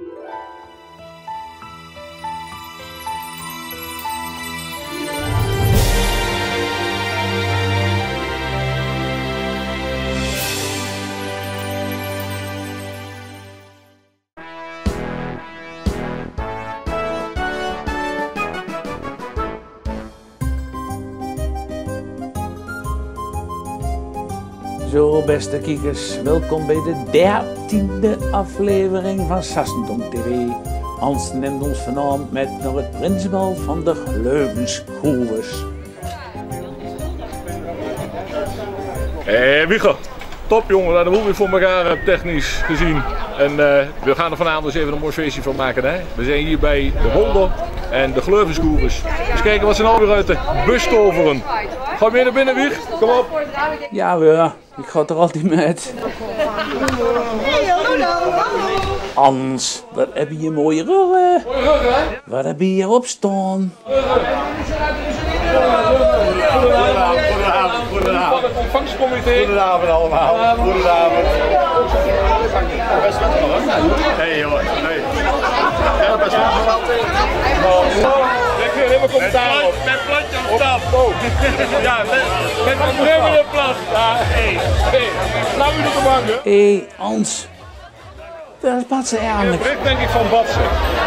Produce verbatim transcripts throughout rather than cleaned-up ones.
Zo, beste kijkers, welkom bij de dertiende aflevering van Sassendonk T V. Hans neemt ons vanavond met naar het Prinsbal van de Gleuvensgroeves. Hé hey, Wieger, top jongen, dat hebben we voor elkaar technisch gezien. En uh, we gaan er vanavond eens even een mooi feestje van maken. Hè? We zijn hier bij de Holder en de Gleuvensgroeves. Dus kijken wat ze nou weer uit de bus toveren. Ga weer naar binnen, Wieg, kom op. Ja, ja, ik ga er altijd met. Hans, wat heb je hier mooie ruggen? Wat heb je hier op staan? Goedenavond, goedenavond. Van het ontvangstcomité. Goedenavond allemaal. Goedenavond. Best wel hoor. Hey joh. Hey. Ja, best wel. Ik wil helemaal commentaar op. Met plantje op stap. Ja, met een brummende plat. Ja, hé. Hé. Laat u op de bank, hè. Hé, hey, Hans. Dat is Batsen eigenlijk. Bericht denk ik van Batsen.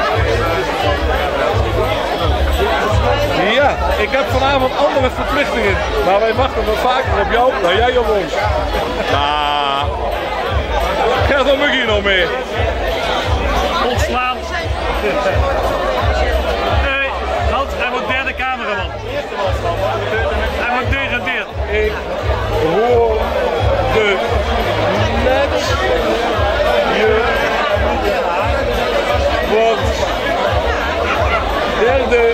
Ja, ik heb vanavond andere verplichtingen, maar wij wachten wat vaker op jou dan jij op ons. Nou, gaat er misschien nog mee? Ontslaan. Nee, Hans, hij wordt derde cameraman. Hij wordt degradeerd. Ik hoor de net je wordt derde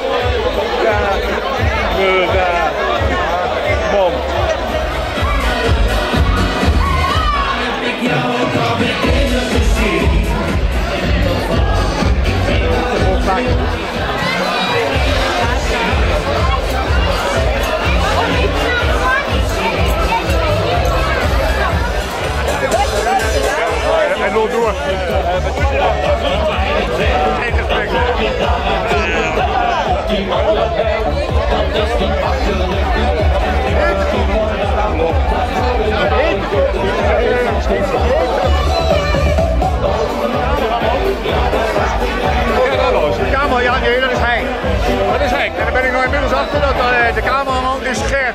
cameraman. En loopt door. Geen gesprek. Kamer, ja, nee, dat is hij. Wat is hij? En daar ben ik nou inmiddels achter dat uh, de cameraman is Gert.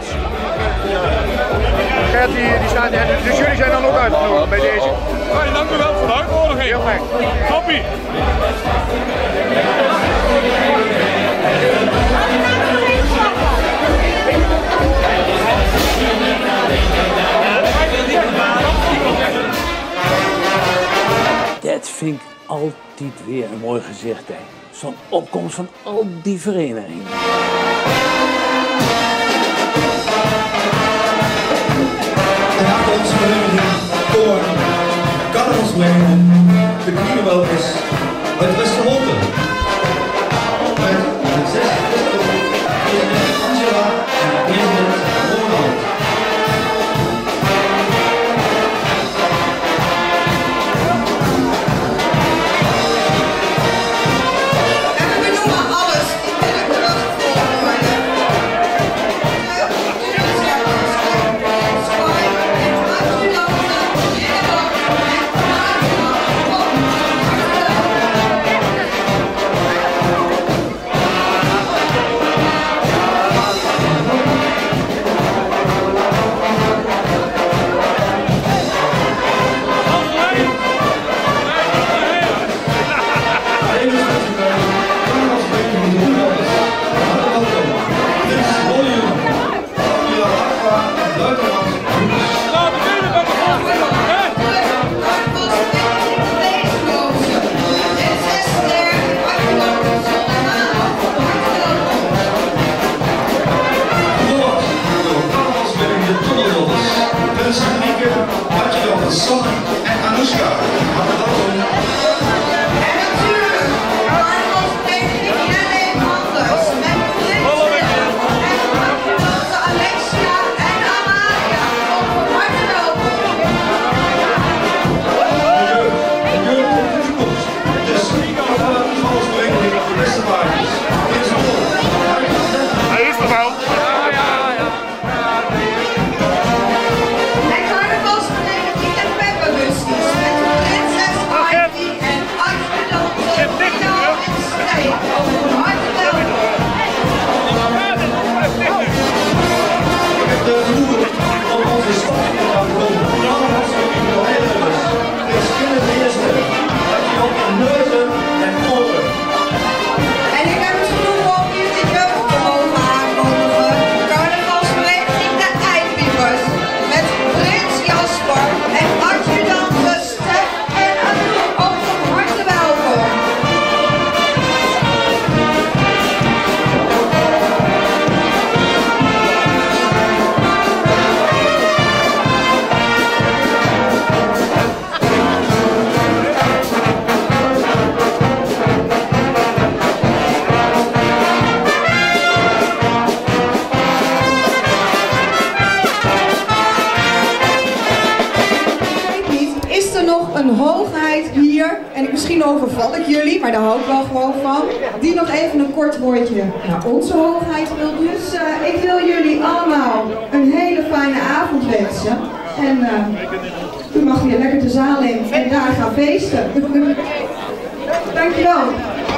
Gert die, die staat, dus jullie zijn dan ook uitgenodigd bij deze. Hey, dank u wel voor de uitnodiging. Heel fijn. Toppie. Dat vind ik altijd weer een mooi gezicht, hè. Zo'n opkomst van al die verenigingen. En achter onze vereniging voor carnavalsvereniging de Knierenbel is uit Westerwolde. Met zes president Angela en president Ronald. Ja. hoogheid hier, en misschien overval ik jullie, maar daar hou ik wel gewoon van, die nog even een kort woordje naar onze hoogheid wil. Dus uh, ik wil jullie allemaal een hele fijne avond wensen. En uh, u mag weer lekker de zaal in en daar gaan feesten. Dankjewel.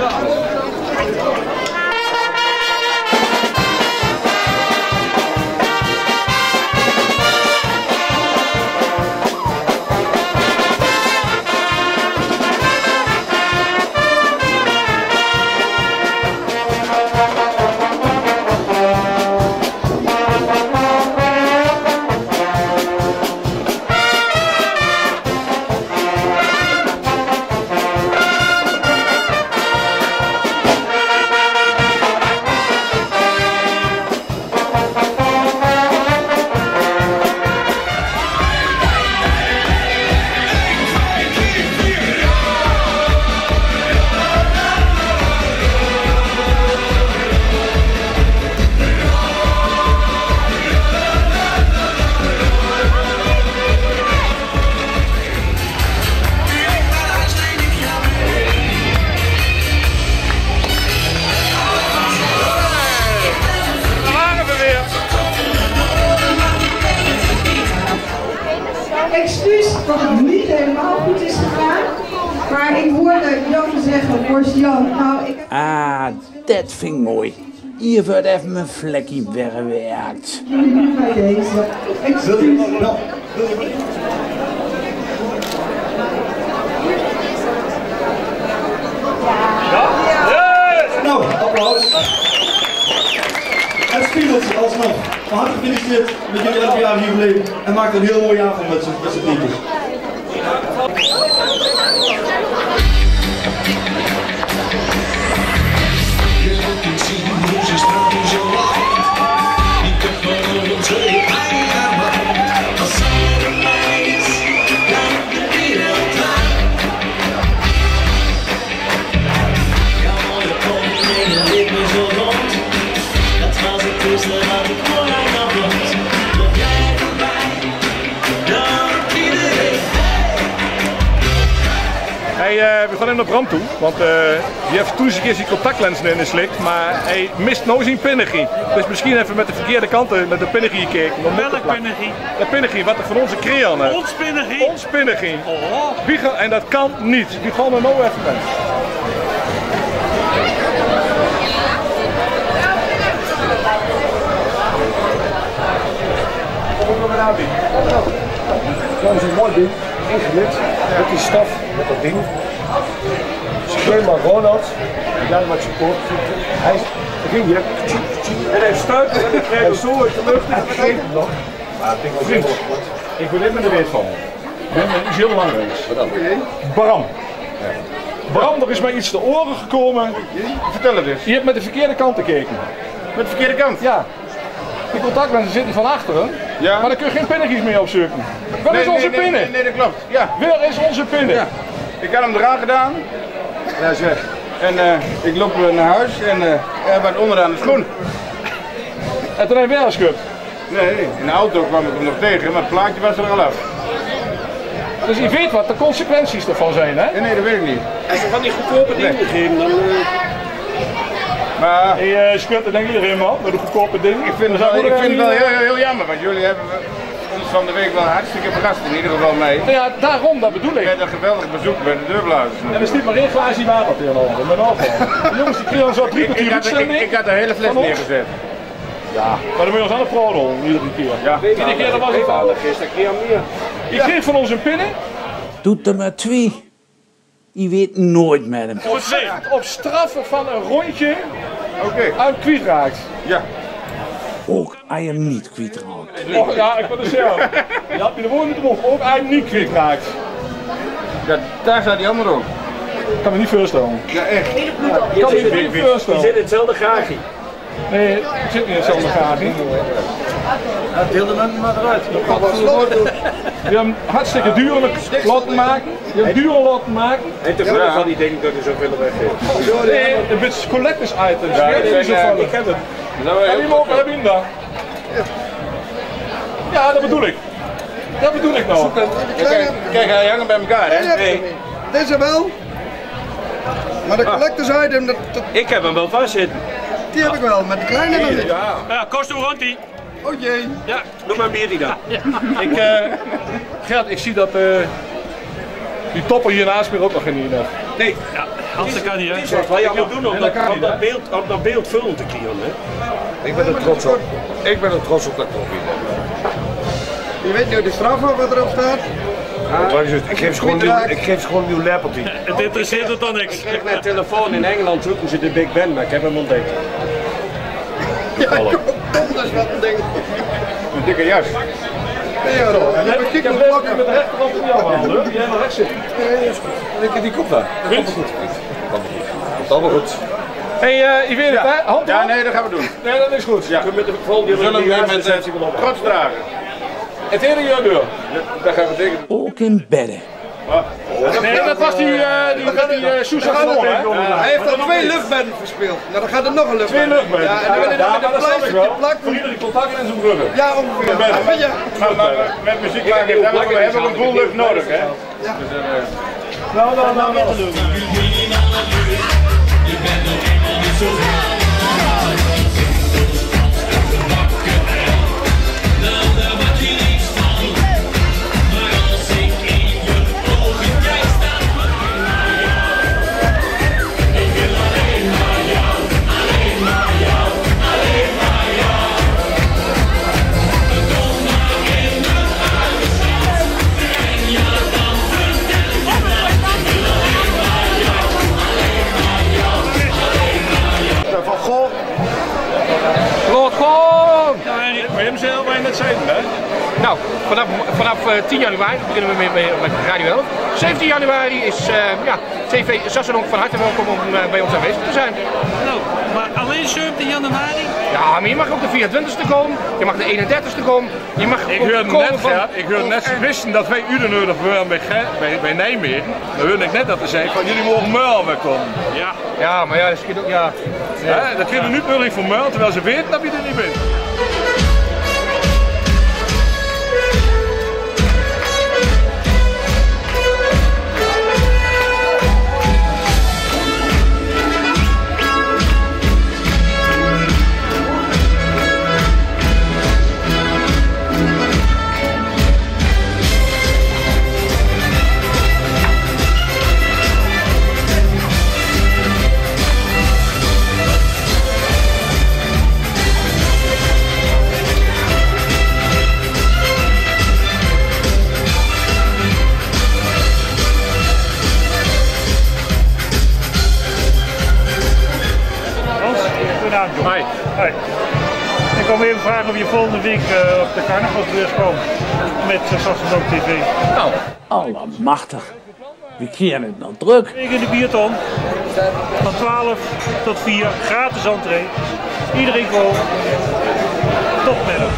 Excuus dat het niet helemaal goed is gegaan, maar ik hoorde Jan zeggen, Horst Jan, nou ik... Ah, dat vind ik mooi. Hier wordt even mijn vlekje weggewerkt. Jullie niet bij deze. Excuus. Nou, nou, applaus. Het spiegeltje alsnog. Van harte gefeliciteerd met jullie elf jaar jubileum en maak er een heel mooi jaar van met z'n tientjes. Hey, uh, we gaan naar Bram toe, want uh, die heeft toen eens een keer zijn contactlenzen in de slik, maar hij mist nou zijn pinnegie. Dus misschien even met de verkeerde kanten met de pinnegie gekeken. Welk pinnegie? De pinnegie, wat er van onze creën heeft. Ons pinnegie? Ons pinnegie. Oh. Wie gaan, en dat kan niet. Die gaan er nou even bij. Dat is een mooi ding, ingelid, met die staf, met dat ding. Speel maar Ronald, en jij met zijn poort. Hij ging hier, en hij stuitte en hij kreeg zo uit de lucht en hij vergeet hem nog. Maar ik denk wel Vriend, ik wil dit met de weet van. Dit is heel belangrijk. Bram. Bram, er is mij iets te oren gekomen. Vertel het eens. Je hebt met de verkeerde kant gekeken. Met de verkeerde kant? Ja. Die contactlenzen zitten van achteren, Ja. maar daar kun je geen pinnegies mee opzoeken. Waar Nee, is onze nee, nee, pinne? Nee, nee, dat klopt. Ja. Waar is onze pinne? Ja. Ik had hem eraan gedaan. Ja, zeg. En uh, ik loop naar huis en uh, hij werd onderaan de schoen. En toen heb je weer geschupt. Nee, in de auto kwam ik hem nog tegen, maar het plaatje was er al af. Dus je weet wat de consequenties ervan zijn, hè? Nee, nee, dat weet ik niet. Als je van die goedkope dingen geven, dan... Uh... Maar Je uh, schudt er denk ik iedereen man, met een goedkope ding. ik vind het wel, ik vind het wel heel, heel jammer, want jullie hebben ons van de week wel hartstikke verrast, in ieder geval mij. Ja, daarom, dat bedoel ik. Met een geweldig bezoek bij de deurblazers. En er stiet maar één glaasje water tegenover, met afval. De jongens die kregen zo drie Ik, ik, kwartier had, ik, uitzending. ik had de hele fles Van ons. neergezet. Ja, maar dan moet je ons aan de prodo iedere keer. Ja, iedere keer dat was het fout. Gisteren kreeg je meer. Je kreeg van ons een pinnen. Doet er maar twee. Je weet nooit met hem. Op, op straffen van een rondje Oké. Okay. uit kwijt raakt. Ja. Ook als je hem niet kwijtraakt. Och, ja, ik wil het zeggen. Je had je de woorden moeten doen. Ook als je hem niet kwijt raakt. Ja, daar staat die andere ook. Ik kan me niet voorstellen. Ja, echt. Ik kan me niet Die voorstellen. zit in hetzelfde gaagje. Nee, ik zit niet in hetzelfde gaagje. Ja, deelde men maar eruit. Je hebt hem hartstikke duur laten maken. Je hebt hem duur laten maken. En te veel van die dingen dat er zoveel weggeeft. Nee, het is collectors items. Ja, Ja, ik niet ben, zo uh, vallen. Ik heb hem. Dat is wel Heb je heel hem ook? goed. Heb je hem daar? Ja, dat bedoel ik. Dat bedoel ik nou. Kijk, kijk, hij hangen bij elkaar, hè? Nee. Deze wel. Maar de collectors item, dat, dat... Ik heb hem wel vastzitten. Die heb ik wel, met de kleine dan niet. Ja. Ja, kost hoe rond die? Oh jee. Ja, doe maar meer die dan. Ik, uh, Gert, ik zie dat uh, die topper hiernaast meer ook nog geen hier heeft. Nee. Ja, Hans, dat kan niet, hè? Wat je moet doen om dat, om dat beeld, om dat beeld vullen te krijgen, hè? Ik ben er trots op. Ik ben er trots op dat ik het hier heb. Je weet nu de straf wat erop staat? Ah, wat is het? Ik geef ze gewoon, nieuw, ik geef ze gewoon een nieuw lepeltje. Het interesseert het dan niks. Ik kreeg mijn telefoon in Engeland, zoeken ze de Big Ben, maar ik heb hem ontdekt. Ja, dat is wat een ding. Een dikke jas. Ja, dan heb ik heb nog met de rechterkant in jouw handen, hè? Die helemaal rechts zit. Ik die kop daar. Dat komt wel goed. Dat komt allemaal goed. Hé, hey, uh, je weet het, hè? Hand Ja, op. nee, dat gaan we doen. Nee, dat is goed. Ja. Met de volgende We zullen hem weer met uh, trots dragen. Het hele jaar door. Dat gaan we zeker doen. Ook in bedden. Nee, dat was die, uh, die, die uh, Susan Gamon, hè? Hij heeft al twee luchtbedden verspeeld. Nou, dan gaat er nog een luchtbed. Twee luchtbedden. Ja, en dan wil je Ja, er met maar een dat snap ik pleistertje wel. plakken. Voor iedereen contacten in zijn bruggen. Ja, ongeveer. bedden. Ja. Maar, maar met muziek maken hebben we, hebben we een boel lucht nodig, hè? Ja. Dus, uh, Nou, nou, nou, nou. van Goh. Lord Goh! Maar hem zelf waar je net zei, hè? Nou, vanaf, vanaf uh, tien januari beginnen we met, met, met Radio elf. zeventien januari is uh, ja, T V Sassenonk van harte welkom om uh, bij ons aanwezig te zijn. Nou, maar alleen zeventien januari? Ja, maar je mag ook de vierentwintigste komen, je mag de eenendertigste komen, je mag Ik ook hoorde komen net, van... ja, ik hoorde net, ze wisten dat wij uren nodig waren bij, bij, bij Nijmegen. Dan hoorde ik net dat ze zeiden van jullie mogen Muil weer komen. Ja. Ja, maar ja, dat schiet ook, ja. Ja, dat kun je nu nodig voor Muil, terwijl ze weten dat je er niet bent. Hoi. Hoi. Ik kwam even vragen of je volgende week uh, op de carnavalsbeurs komt met uh, Sassenonk T V. Nou, allemachtig. We keren het nog druk. Ik in de bierton. Van twaalf tot vier. Gratis entree. Iedereen komt. Tot middag.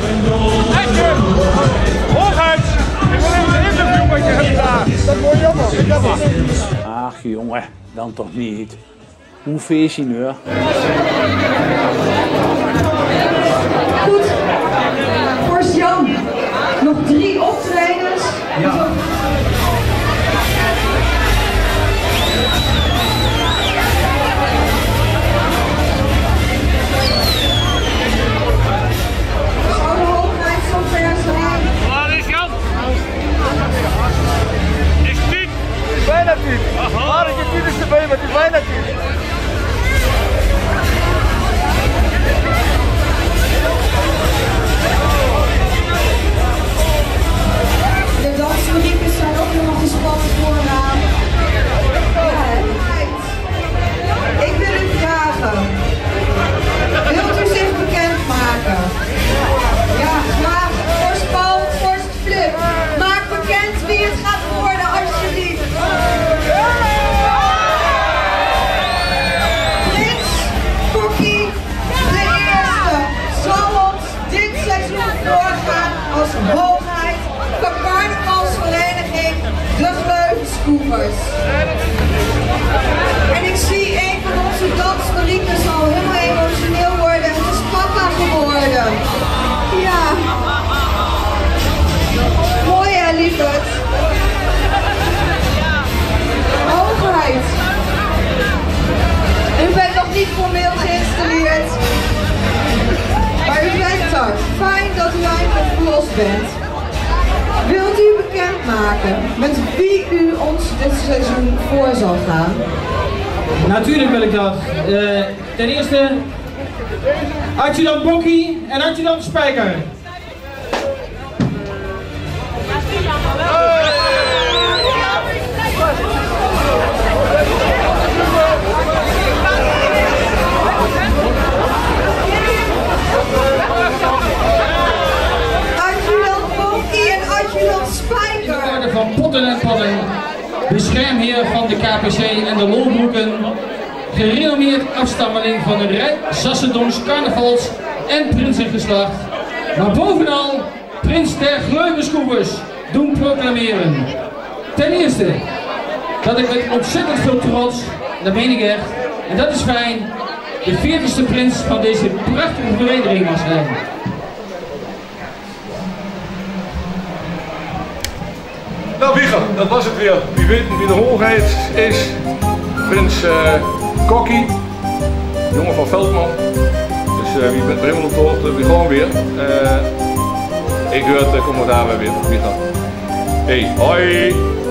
Hooguit! Ik wil even een interview met je hebben daar. Dat is mooi jammer. Ach jongen, dan toch niet. Hoe feest je nu? Goed, voor Jan nog drie optredens. Ja. Zou de hoogheid zo ver zijn? Waar is Jan? Is Piet? Het is bijna Piet. Waar is je Piet is erbij, maar het is bijna Piet. De dansmuziekjes zijn ook nog gespannen vooraan. Ja, ik wil u vragen. Wilt u zich bekendmaken? Ja, graag. Forst Paul, Forst Flip. Maak bekend wie het gaat worden, alsjeblieft. Prins Cookie, de eerste, zal ons dit seizoen doorgaan als hoogheid van carnavalsvereniging De Gleufenskoer. maken met wie u ons dit seizoen voor zal gaan? Natuurlijk wil ik dat. Uh, ten eerste Adjudant Bokkie en Adjudant Spijker. Adjudant Bokkie en Adjudant Spijker. In orde van potten en pannen, beschermheer van de K P C en de Lolbroeken, gerenommeerd afstammeling van een rijk Sassendonks carnavals- en prinsengeslacht, maar bovenal prins der Gleuvenskoevers doen proclameren. Ten eerste, dat ik met ontzettend veel trots, dat meen ik echt, en dat is fijn, de veertigste prins van deze prachtige vereniging mag zijn. Nou Wieger, dat was het weer. Wie weet wie de hoogheid is. Prins uh, Kokkie, jongen van Veldman. Dus uh, wie bent helemaal op de hoogte, wie gewoon weer. Uh, ik hoor het commentaar weer, Wieger. Hey, hoi!